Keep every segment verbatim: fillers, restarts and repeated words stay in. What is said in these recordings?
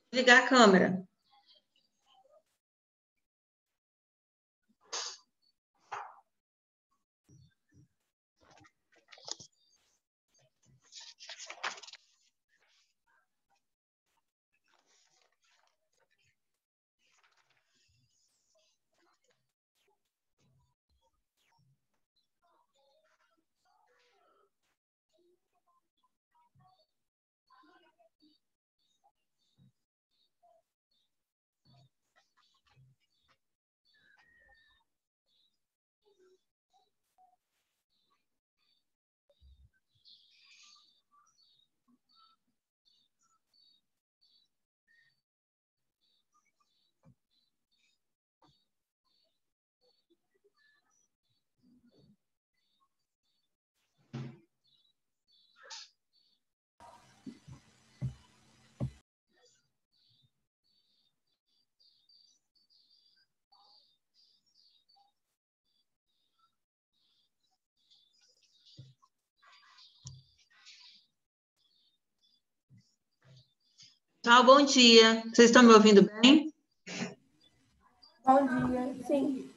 Ligar a câmera. Tchau, bom dia. Vocês estão me ouvindo bem? Bom dia, sim.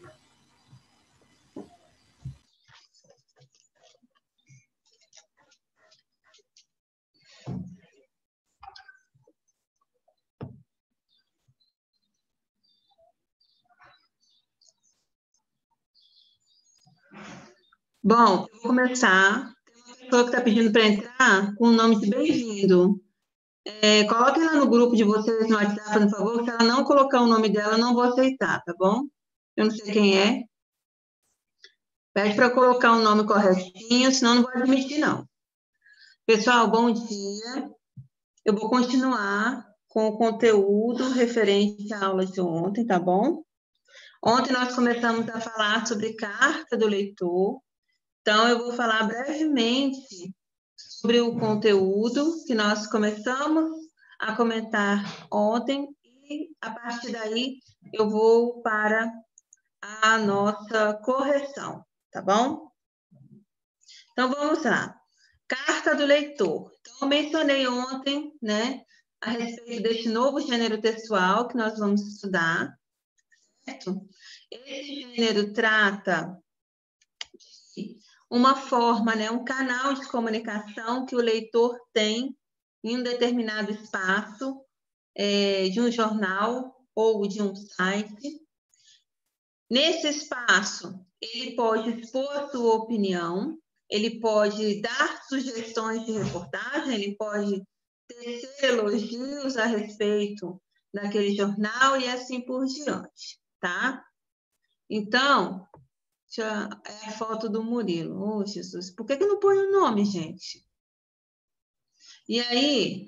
Bom, eu vou começar. Tem uma pessoa que está pedindo para entrar com o nome de bem-vindo. É, coloque ela no grupo de vocês no WhatsApp, por favor. Se ela não colocar o nome dela, eu não vou aceitar, tá bom? Eu não sei quem é. Pede para colocar o nome corretinho, senão não vou admitir, não. Pessoal, bom dia. Eu vou continuar com o conteúdo referente à aula de ontem, tá bom? Ontem nós começamos a falar sobre carta do leitor. Então, eu vou falar brevemente sobre o conteúdo que nós começamos a comentar ontem e, a partir daí, eu vou para a nossa correção, tá bom? Então, vamos lá. Carta do leitor. Então, eu mencionei ontem, né, a respeito deste novo gênero textual que nós vamos estudar, certo? Esse gênero trata de uma forma, né, um canal de comunicação que o leitor tem em um determinado espaço, é, de um jornal ou de um site. Nesse espaço, ele pode expor a sua opinião, ele pode dar sugestões de reportagem, ele pode tecer elogios a respeito daquele jornal e assim por diante, tá? Então, já é a foto do Murilo. Oh, Jesus, por que que não põe o nome, gente? E aí...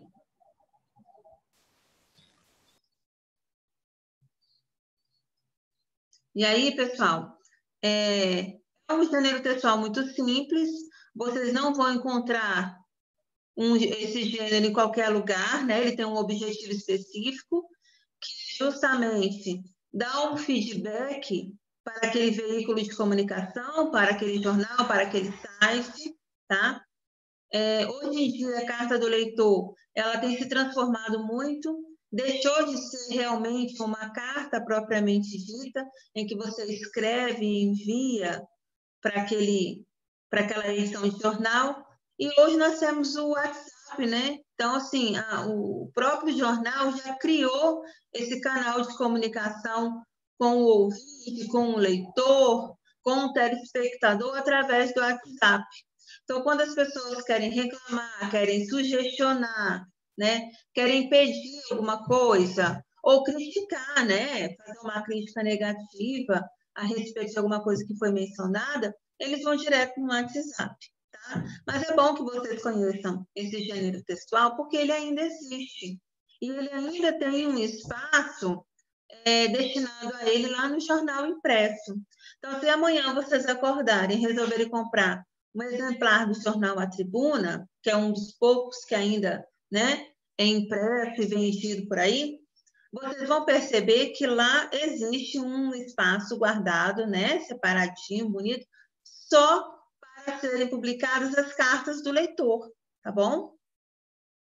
E aí, pessoal, é, é um gênero textual muito simples, vocês não vão encontrar um, esse gênero em qualquer lugar, né? Ele tem um objetivo específico, que justamente dá um feedback para aquele veículo de comunicação, para aquele jornal, para aquele site, tá? É, hoje em dia, a carta do leitor, ela tem se transformado muito, deixou de ser realmente uma carta propriamente dita, em que você escreve e envia para aquele, para aquela edição de jornal, e hoje nós temos o WhatsApp, né? Então, assim, a, o próprio jornal já criou esse canal de comunicação com o ouvinte, com o leitor, com o telespectador, através do WhatsApp. Então, quando as pessoas querem reclamar, querem sugestionar, né, querem pedir alguma coisa, ou criticar, né, fazer uma crítica negativa a respeito de alguma coisa que foi mencionada, eles vão direto no WhatsApp, tá? Mas é bom que vocês conheçam esse gênero textual, porque ele ainda existe. E ele ainda tem um espaço é, destinado a ele lá no jornal impresso. Então, se amanhã vocês acordarem e resolverem comprar um exemplar do jornal A Tribuna, que é um dos poucos que ainda, né, é impresso e vendido por aí, vocês vão perceber que lá existe um espaço guardado, né, separadinho, bonito, só para serem publicadas as cartas do leitor, tá bom?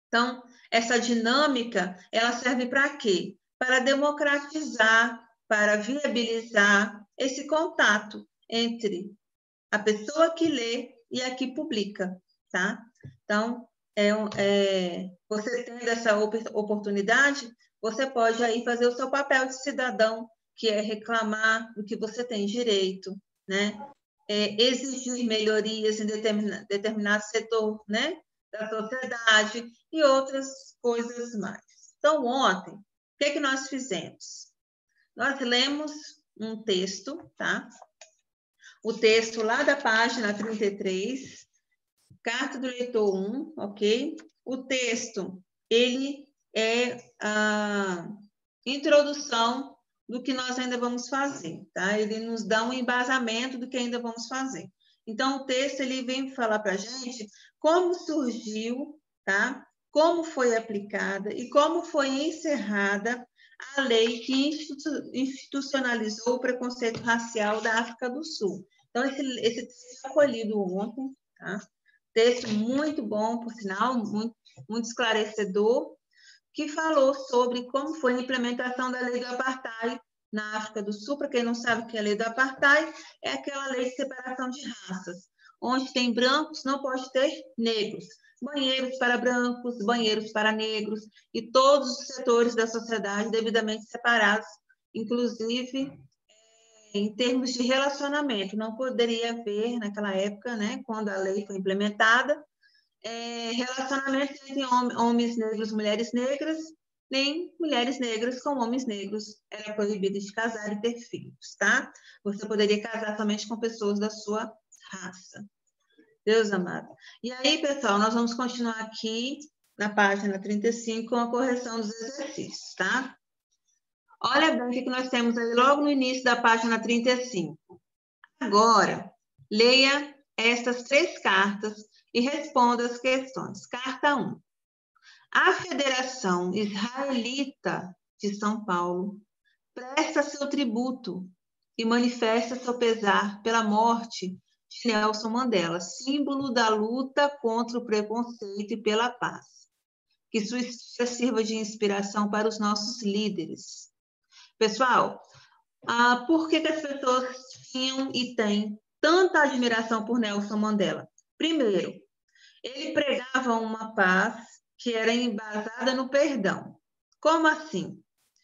Então, essa dinâmica, ela serve para quê? Para democratizar, para viabilizar esse contato entre a pessoa que lê e a que publica, tá? Então, é, é, você tendo essa oportunidade, você pode aí fazer o seu papel de cidadão, que é reclamar do que você tem direito, né? É, exigir melhorias em determinado, determinado setor, né, da sociedade e outras coisas mais. Então, ontem, o que, é que nós fizemos? Nós lemos um texto, tá? O texto lá da página trinta e três, Carta do Leitor um, ok? O texto, ele é a introdução do que nós ainda vamos fazer, tá? Ele nos dá um embasamento do que ainda vamos fazer. Então, o texto, ele vem falar para a gente como surgiu, tá? Como foi aplicada e como foi encerrada a lei que institucionalizou o preconceito racial da África do Sul. Então, esse, esse texto foi colhido ontem, tá? Texto muito bom, por sinal, muito, muito esclarecedor, que falou sobre como foi a implementação da lei do apartheid na África do Sul. Para quem não sabe o que é a lei do apartheid, é aquela lei de separação de raças, onde tem brancos, não pode ter negros. Banheiros para brancos, banheiros para negros, e todos os setores da sociedade devidamente separados, inclusive em termos de relacionamento. Não poderia haver, naquela época, né, quando a lei foi implementada, é, relacionamento entre homens negros, mulheres negras, nem mulheres negras com homens negros. Era proibido de casar e ter filhos, tá? Você poderia casar somente com pessoas da sua raça. Deus amado. E aí, pessoal, nós vamos continuar aqui na página trinta e cinco com a correção dos exercícios, tá? Olha bem o que nós temos aí logo no início da página trinta e cinco. Agora, leia estas três cartas e responda as questões. Carta um. A Federação Israelita de São Paulo presta seu tributo e manifesta seu pesar pela morte de Nelson Mandela, símbolo da luta contra o preconceito e pela paz. Que sua história sirva de inspiração para os nossos líderes. Pessoal, ah, por que, que as pessoas tinham e têm tanta admiração por Nelson Mandela? Primeiro, ele pregava uma paz que era embasada no perdão. Como assim?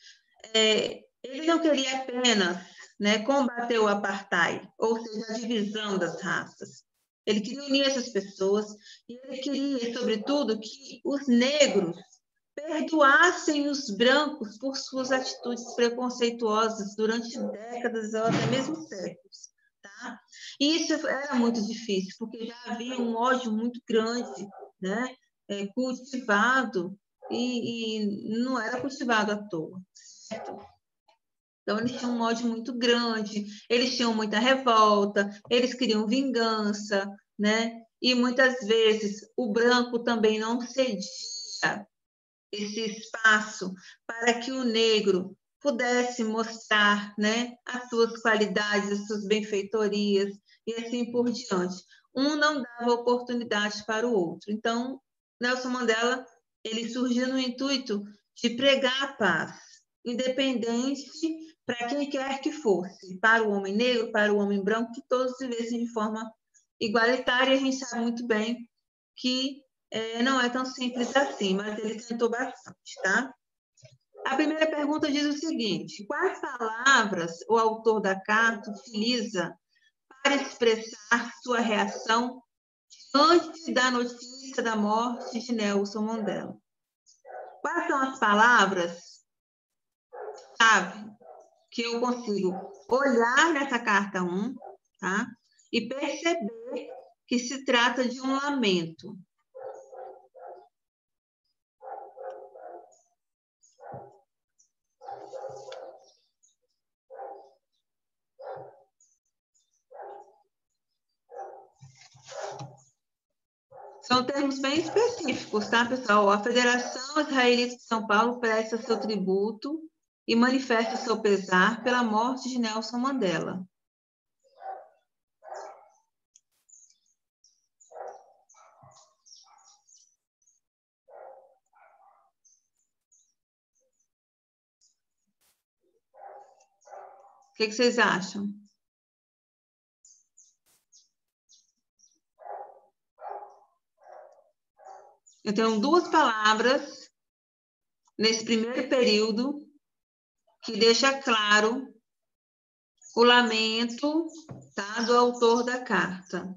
É, ele não queria apenas, né, combater o apartheid, ou seja, a divisão das raças. Ele queria unir essas pessoas e ele queria, sobretudo, que os negros perdoassem os brancos por suas atitudes preconceituosas durante décadas ou até mesmo séculos. Tá? E isso era muito difícil, porque já havia um ódio muito grande, né? É, cultivado, e, e não era cultivado à toa, certo? Então, eles tinham um ódio muito grande, eles tinham muita revolta, eles queriam vingança, né? E muitas vezes o branco também não cedia esse espaço para que o negro pudesse mostrar, né, as suas qualidades, as suas benfeitorias e assim por diante. Um não dava oportunidade para o outro. Então, Nelson Mandela, ele surgiu no intuito de pregar a paz, independente para quem quer que fosse, para o homem negro, para o homem branco, que todos vivessem de forma igualitária. A gente sabe muito bem que é, não é tão simples assim, mas ele tentou bastante, tá? A primeira pergunta diz o seguinte: quais palavras o autor da carta utiliza para expressar sua reação diante da notícia da morte de Nelson Mandela? Quais são as palavras-chave que eu consigo olhar nessa carta um, tá? E perceber que se trata de um lamento? São termos bem específicos, tá, pessoal? A Federação Israelita de São Paulo presta seu tributo e manifesta seu pesar pela morte de Nelson Mandela. que, que vocês acham? Eu tenho duas palavras nesse primeiro período que deixa claro o lamento, tá, do autor da carta.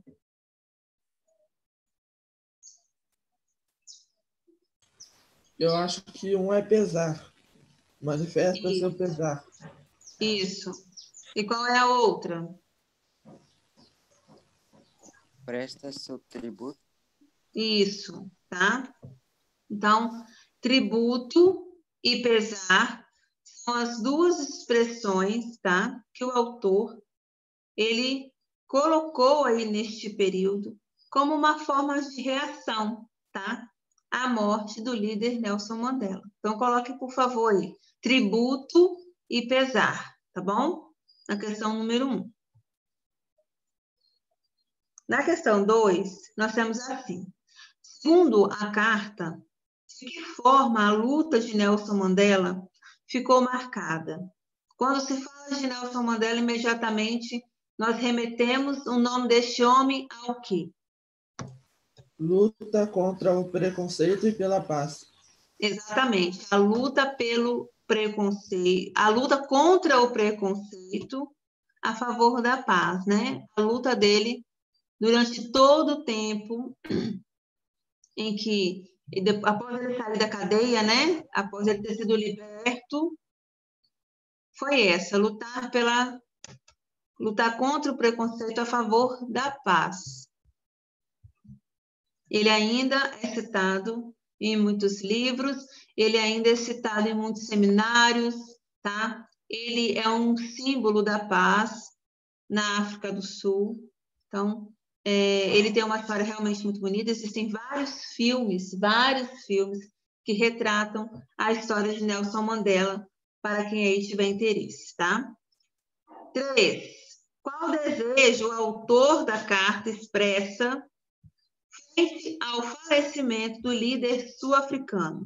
Eu acho que um é pesar. Manifesta Isso. seu pesar. Isso. E qual é a outra? Presta seu tributo. Isso, tá? Então, tributo e pesar são as duas expressões, tá? Que o autor, ele colocou aí neste período como uma forma de reação, tá? À morte do líder Nelson Mandela. Então, coloque, por favor, aí, tributo e pesar, tá bom? Na questão número um. Na questão dois, nós temos assim. Segundo a carta, de que forma a luta de Nelson Mandela ficou marcada? Quando se fala de Nelson Mandela, imediatamente nós remetemos o nome deste homem ao quê? Luta contra o preconceito e pela paz. Exatamente, a luta pelo preconceito, a luta contra o preconceito a favor da paz, né? A luta dele durante todo o tempo em que, após ele sair da cadeia, né? Após ele ter sido liberto, foi essa, lutar pela lutar contra o preconceito a favor da paz. Ele ainda é citado em muitos livros, ele ainda é citado em muitos seminários, tá? Ele é um símbolo da paz na África do Sul. Então, é, ele tem uma história realmente muito bonita. Existem vários filmes, vários filmes que retratam a história de Nelson Mandela, para quem aí tiver interesse, tá? Três. Qual desejo o autor da carta expressa frente ao falecimento do líder sul-africano?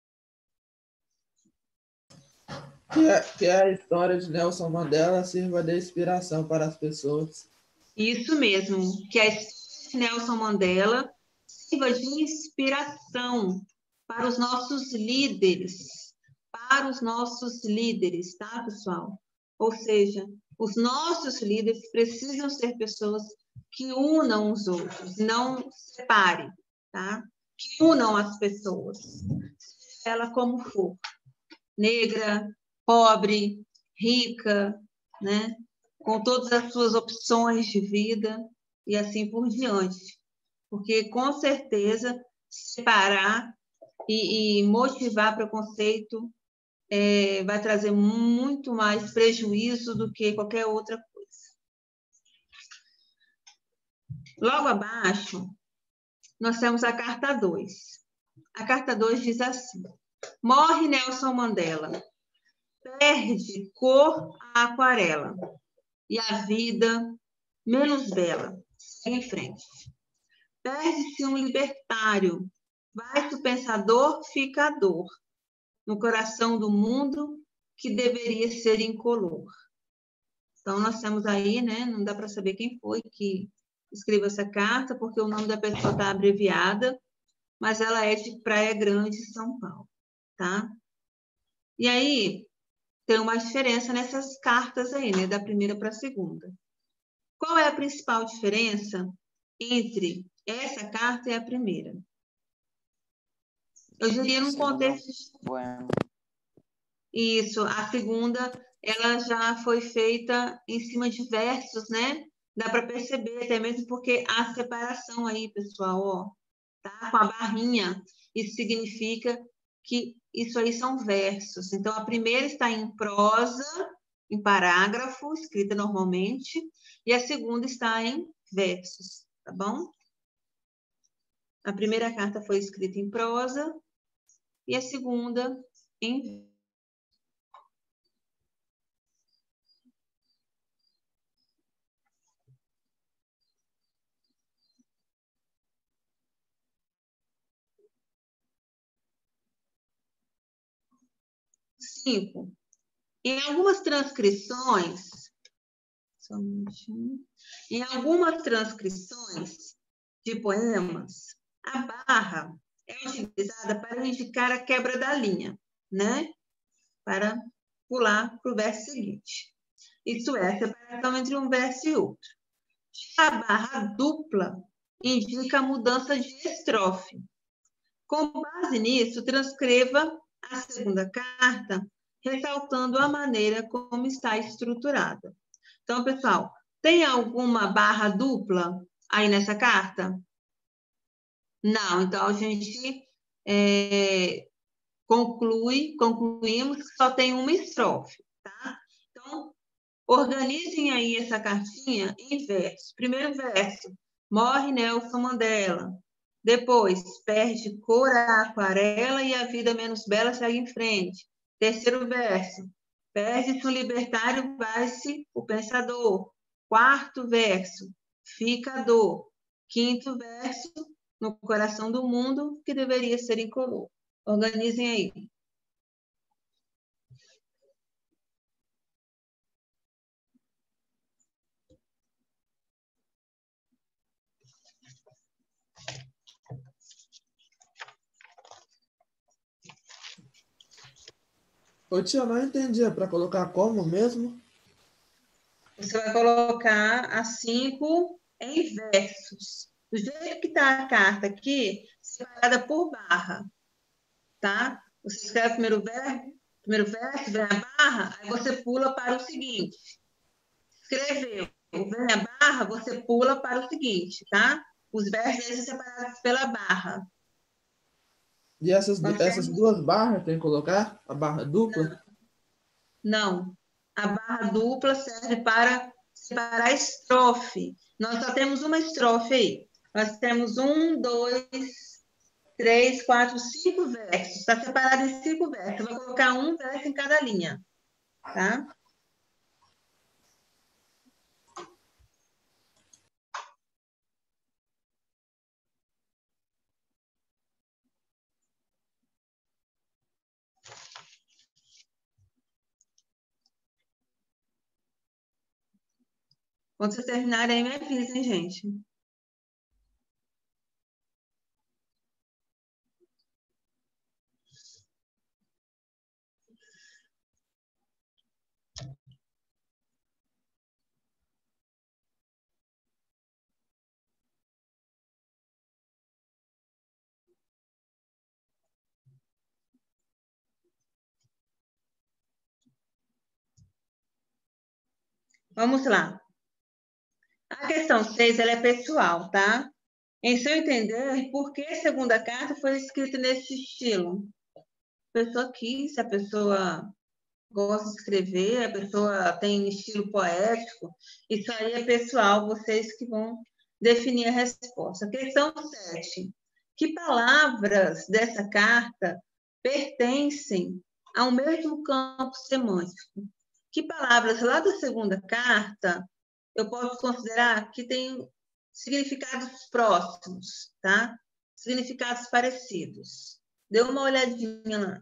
Que, a, que a história de Nelson Mandela sirva de inspiração para as pessoas. Isso mesmo, que a história de Nelson Mandela sirva de inspiração para os nossos líderes, para os nossos líderes, tá, pessoal? Ou seja, os nossos líderes precisam ser pessoas que unam os outros, não separem, tá? Que unam as pessoas, seja ela como for, negra, pobre, rica, né? Com todas as suas opções de vida e assim por diante. Porque, com certeza, separar e, e motivar preconceito é, vai trazer muito mais prejuízo do que qualquer outra coisa. Logo abaixo, nós temos a carta dois. A carta dois diz assim: morre Nelson Mandela, perde cor a aquarela, e a vida menos bela segue em frente. Perde-se um libertário, vai-se o pensador, fica a dor, no coração do mundo que deveria ser incolor. Então, nós temos aí, né, não dá para saber quem foi que escreveu essa carta, porque o nome da pessoa está abreviada, mas ela é de Praia Grande, São Paulo, tá? E aí, tem uma diferença nessas cartas aí, né, da primeira para a segunda. Qual é a principal diferença entre essa carta e a primeira? Eu diria num contexto... Isso, a segunda, ela já foi feita em cima de versos, né? Dá para perceber, até mesmo porque a separação aí, pessoal, ó, tá? Com a barrinha, isso significa que isso aí são versos. Então, a primeira está em prosa, em parágrafo, escrita normalmente, e a segunda está em versos, tá bom? A primeira carta foi escrita em prosa e a segunda em cinco. Em algumas transcrições, só um minutinho. Em algumas transcrições de poemas, a barra é utilizada para indicar a quebra da linha, né? Para pular para o verso seguinte. Isso é a separação entre um verso e outro. Já a barra dupla indica a mudança de estrofe. Com base nisso, transcreva a segunda carta, ressaltando a maneira como está estruturada. Então, pessoal, tem alguma barra dupla aí nessa carta? Não, então a gente é, conclui, concluímos que só tem uma estrofe, tá? Então, organizem aí essa cartinha em versos. Primeiro verso, morre Nelson Mandela. Depois, perde cor a aquarela e a vida menos bela segue em frente. Terceiro verso, perde-se um libertário, vai-se o pensador. Quarto verso, fica a dor. Quinto verso, no coração do mundo, que deveria ser incolor. Organizem aí. Ô, tia, eu não entendi. É para colocar como mesmo? Você vai colocar as cinco em versos. Do jeito que está a carta aqui, separada por barra, tá? Você escreve o primeiro verso, primeiro verso, vem a barra, aí você pula para o seguinte. Escreveu, vem a barra, você pula para o seguinte, tá? Os versos são separados pela barra. E essas, essas duas barras tem que colocar? A barra dupla? Não. A barra dupla serve para separar a estrofe. Nós só temos uma estrofe aí. Nós temos um, dois, três, quatro, cinco versos. Está separado em cinco versos. Eu vou colocar um verso em cada linha. Tá? Quando vocês terminarem, me avisem, gente. Vamos lá. A questão seis, ela é pessoal, tá? Em seu entender, por que a segunda carta foi escrita nesse estilo? A pessoa quis, se a pessoa gosta de escrever, a pessoa tem estilo poético, isso aí é pessoal, vocês que vão definir a resposta. Questão sete. Que palavras dessa carta pertencem ao mesmo campo semântico? Que palavras lá da segunda carta eu posso considerar que têm significados próximos, tá? Significados parecidos. Dê uma olhadinha lá.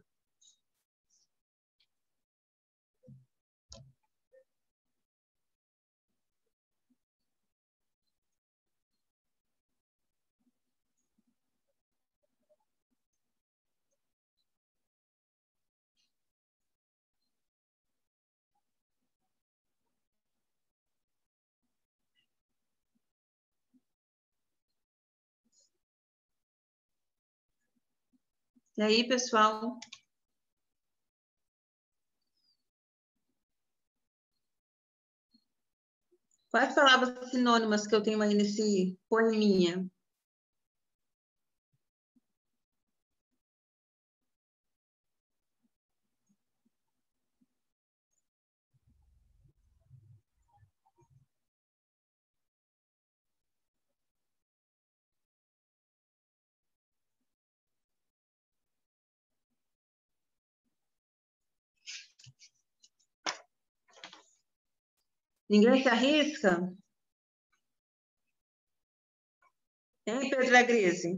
E aí, pessoal? Quais palavras sinônimas que eu tenho aí nesse poeminha? Ninguém se arrisca? Hein, Pedro Agrise?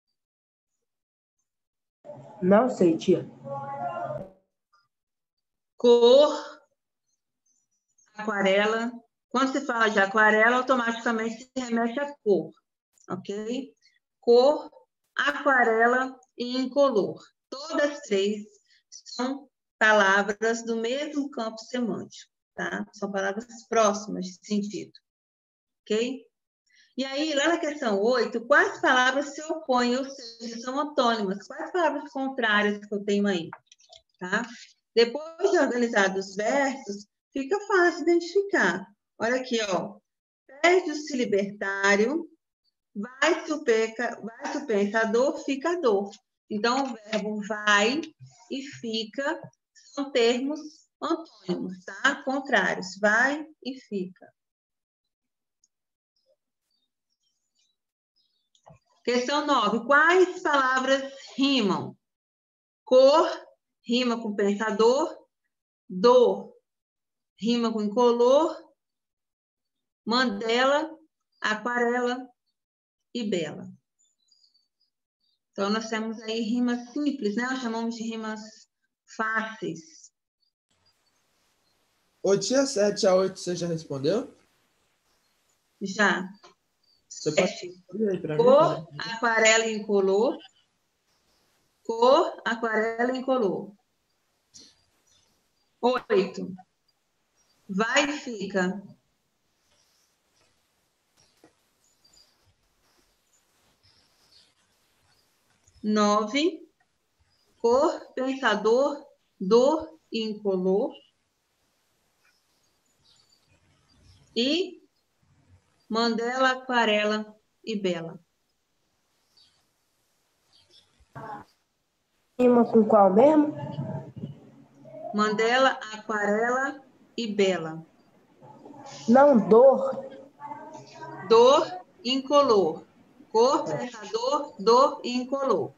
Não sei, tia. cor, aquarela. Quando se fala de aquarela, automaticamente se remete à cor, ok? Cor, aquarela e incolor. Todas três são palavras do mesmo campo semântico, tá? São palavras próximas de sentido, ok? E aí, lá na questão oito, quais palavras se opõem, ou seja, são antônimas? Quais palavras contrárias que eu tenho aí? Tá? Depois de organizados os versos, fica fácil identificar. Olha aqui, ó. Perde-se libertário, vai-se o, peca, vai-se o pensador, fica dor. Então, o verbo vai e fica são termos antônimos, tá? Contrários. Vai e fica. Questão nove. Quais palavras rimam? Cor, rima com pensador. Dor, rima com incolor. Mandela, aquarela e bela. Então, nós temos aí rimas simples, né? Nós chamamos de rimas fáceis. Ô, tia, sete a oito, você já respondeu? Já. Você pode responder aí para mim? Cor, aquarela e incolor. Cor, aquarela e incolor. Oito. Vai e fica. Nove. Cor, pensador, dor e incolor. E Mandela, aquarela e bela. Rima com qual mesmo? Mandela, aquarela e bela. Não, dor. Dor, incolor. Cor, pensador, dor e incolor.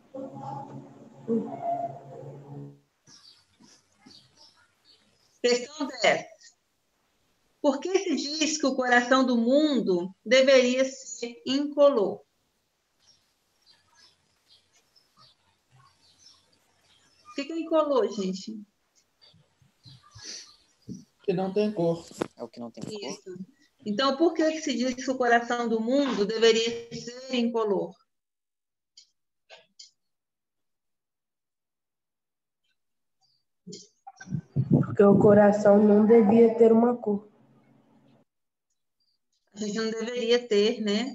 Questão dez. Por que se diz que o coração do mundo deveria ser incolor? O que é incolor, gente? Que não tem cor. É o que não tem cor. Isso. Então, por que se diz que o coração do mundo deveria ser incolor? Porque o coração não devia ter uma cor. A gente não deveria ter, né?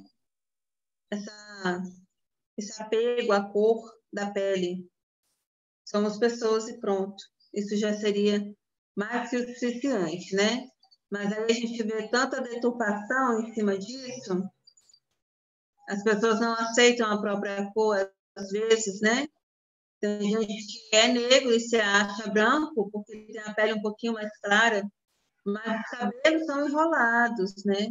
Essa, esse apego à cor da pele. Somos pessoas e pronto. Isso já seria mais que o suficiente, né? Mas aí a gente vê tanta deturpação em cima disso. As pessoas não aceitam a própria cor, às vezes, né? Tem gente que é negro e se acha branco porque tem a pele um pouquinho mais clara, mas os cabelos são enrolados, né?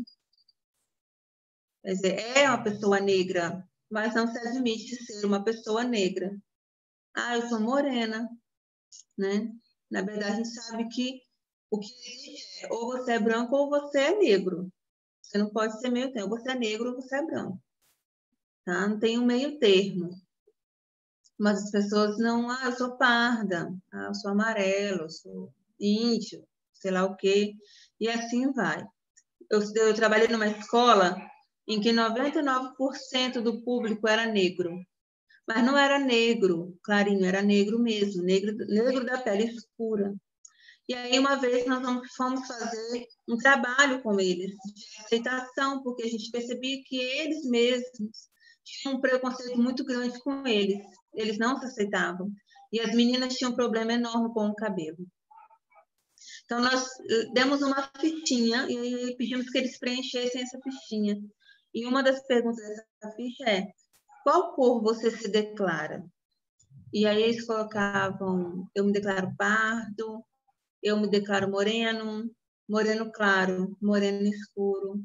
Quer dizer, é uma pessoa negra, mas não se admite ser uma pessoa negra. Ah, eu sou morena, né? Na verdade, a gente sabe que o que existe é ou você é branco ou você é negro. Você não pode ser meio termo. Você é negro ou você é branco. Tá? Não tem um meio termo. Mas as pessoas não... Ah, eu sou parda. Ah, eu sou amarelo. Eu sou índio. Sei lá o quê. E assim vai. Eu, eu trabalhei numa escola em que noventa e nove por cento do público era negro. Mas não era negro, clarinho, era negro mesmo, negro, negro da pele escura. E aí, uma vez, nós fomos fazer um trabalho com eles, de aceitação, porque a gente percebia que eles mesmos tinham um preconceito muito grande com eles. Eles não se aceitavam. E as meninas tinham um problema enorme com o cabelo. Então, nós demos uma fichinha e aí pedimos que eles preenchessem essa fichinha. E uma das perguntas dessa ficha é: qual cor você se declara? E aí eles colocavam: eu me declaro pardo, eu me declaro moreno, moreno claro, moreno escuro,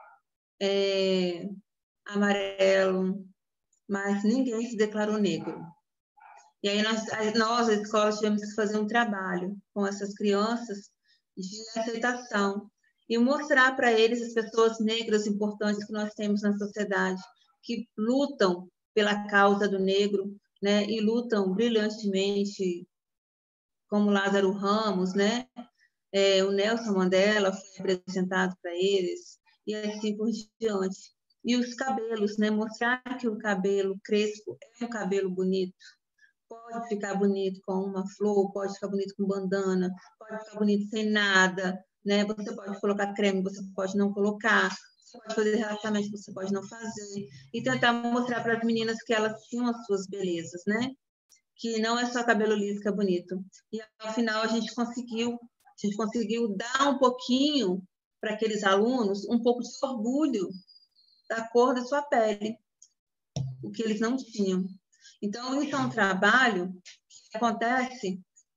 é, amarelo, mas ninguém se declarou negro. E aí nós, nós, a escola, tivemos que fazer um trabalho com essas crianças de aceitação e mostrar para eles as pessoas negras importantes que nós temos na sociedade, que lutam pela causa do negro, né, e lutam brilhantemente como Lázaro Ramos, né? É, o Nelson Mandela foi apresentado para eles, e assim por diante. E os cabelos, né? Mostrar que o cabelo crespo é um cabelo bonito. Pode ficar bonito com uma flor, pode ficar bonito com bandana, pode ficar bonito sem nada, né? Você pode colocar creme, você pode não colocar, você pode fazer relaxamento, você pode não fazer. E tentar mostrar para as meninas que elas tinham as suas belezas, né? Que não é só cabelo liso que é bonito. E ao final a gente conseguiu, a gente conseguiu dar um pouquinho para aqueles alunos, um pouco de orgulho da cor da sua pele, o que eles não tinham. Então, isso é um trabalho que acontece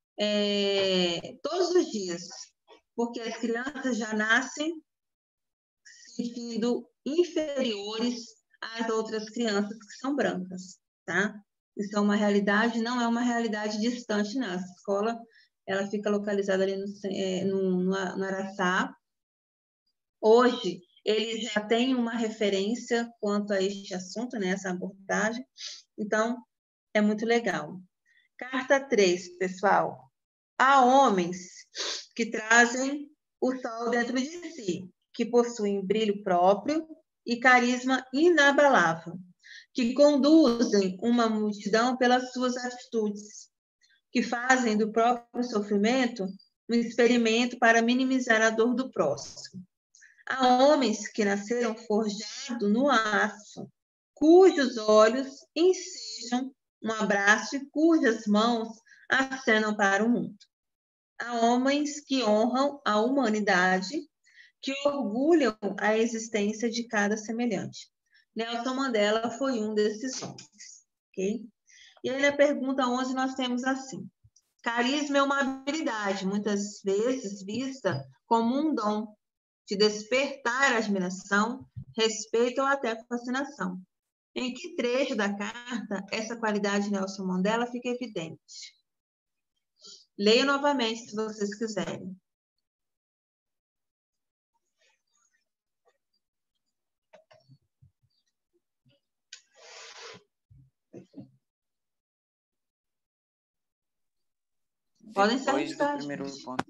é, todos os dias, porque as crianças já nascem se sentindo inferiores às outras crianças que são brancas, tá? Isso é uma realidade, não é uma realidade distante, não. Essa escola, ela fica localizada ali no, é, no, no Araçá. Hoje, eles já têm uma referência quanto a este assunto, né, essa abordagem. Então, é muito legal. Carta três, pessoal. Há homens que trazem o sol dentro de si, que possuem brilho próprio e carisma inabalável, que conduzem uma multidão pelas suas atitudes, que fazem do próprio sofrimento um experimento para minimizar a dor do próximo. Há homens que nasceram forjados no aço, cujos olhos ensejam um abraço e cujas mãos acenam para o mundo. Há homens que honram a humanidade, que orgulham a existência de cada semelhante. Nelson Mandela foi um desses homens. Okay? E aí na pergunta onze nós temos assim: carisma é uma habilidade, muitas vezes vista como um dom, de despertar admiração, respeito ou até fascinação. Em que trecho da carta essa qualidade de Nelson Mandela fica evidente? Leio novamente, se vocês quiserem. Podem ser Depois do primeiro ponto.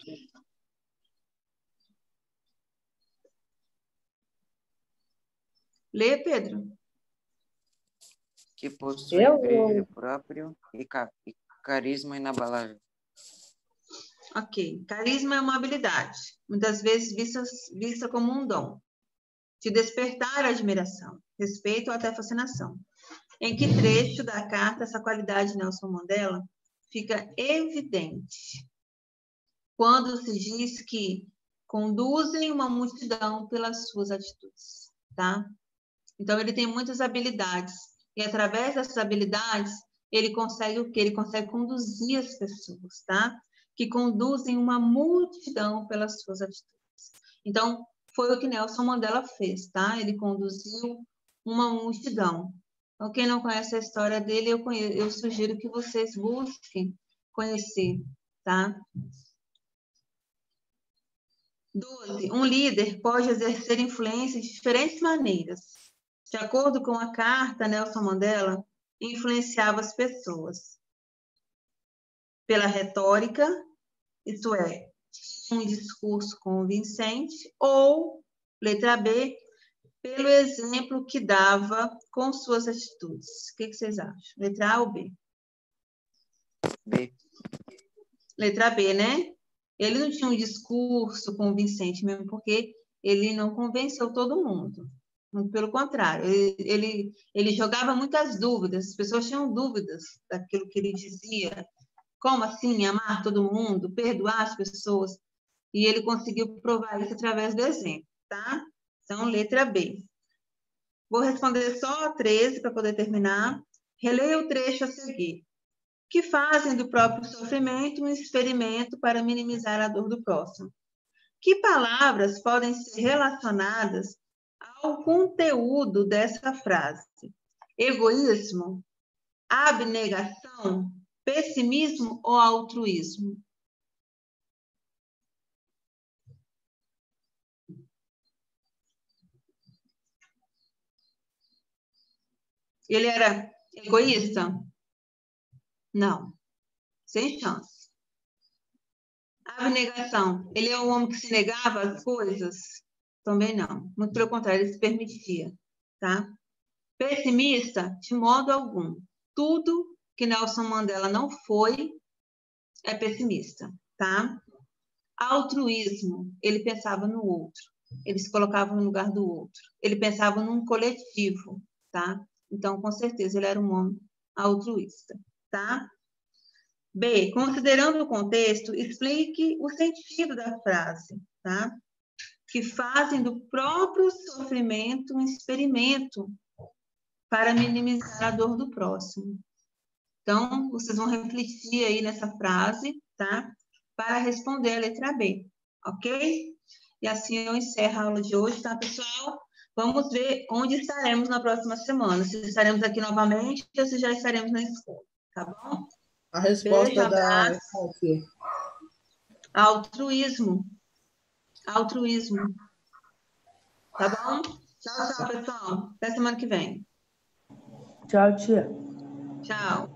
Lê, Pedro. Que possui Eu- brilho próprio e, ca e carisma inabalável. Ok. Carisma é uma habilidade, muitas vezes vista, vista como um dom, de despertar admiração, respeito ou até fascinação. Em que trecho da carta essa qualidade de Nelson Mandela fica evidente? Quando se diz que conduzem uma multidão pelas suas atitudes, tá? Então, ele tem muitas habilidades. E, através dessas habilidades, ele consegue o quê? Ele consegue conduzir as pessoas, tá? Que conduzem uma multidão pelas suas atitudes. Então, foi o que Nelson Mandela fez, tá? Ele conduziu uma multidão. Então, quem não conhece a história dele, eu, conheço, eu sugiro que vocês busquem conhecer, tá? doze. Um líder pode exercer influência de diferentes maneiras. De acordo com a carta, Nelson Mandela influenciava as pessoas pela retórica, isto é, um discurso convincente, ou, letra B, pelo exemplo que dava com suas atitudes. O que vocês acham? Letra A ou B? B. Letra B, né? Ele não tinha um discurso convincente mesmo, porque ele não convenceu todo mundo. Muito pelo contrário, ele, ele, ele jogava muitas dúvidas, as pessoas tinham dúvidas daquilo que ele dizia. Como assim amar todo mundo, perdoar as pessoas? E ele conseguiu provar isso através do exemplo, tá? Então, letra B. Vou responder só a treze para poder terminar. Releia o trecho a seguir. Que fazem do próprio sofrimento um experimento para minimizar a dor do próximo. Que palavras podem ser relacionadas ao conteúdo dessa frase? Egoísmo, abnegação, pessimismo ou altruísmo? Ele era egoísta? Não. Sem chance. Abnegação. Ele é um homem que se negava às coisas? Também não. Muito pelo contrário, ele se permitia, tá? Pessimista, de modo algum. Tudo que Nelson Mandela não foi é pessimista, tá? Altruísmo, ele pensava no outro. Ele se colocava no lugar do outro. Ele pensava num coletivo, tá? Então, com certeza, ele era um homem altruísta, tá? B, considerando o contexto, explique o sentido da frase, tá? Que fazem do próprio sofrimento um experimento para minimizar a dor do próximo. Então, vocês vão refletir aí nessa frase, tá? Para responder a letra B, ok? E assim eu encerro a aula de hoje, tá, pessoal? Vamos ver onde estaremos na próxima semana. Se estaremos aqui novamente ou se já estaremos na escola, tá bom? A resposta Beijo, da abraço. Altruísmo. Altruísmo. Tá bom? Tchau, tchau, pessoal. Até semana que vem. Tchau, tia. Tchau.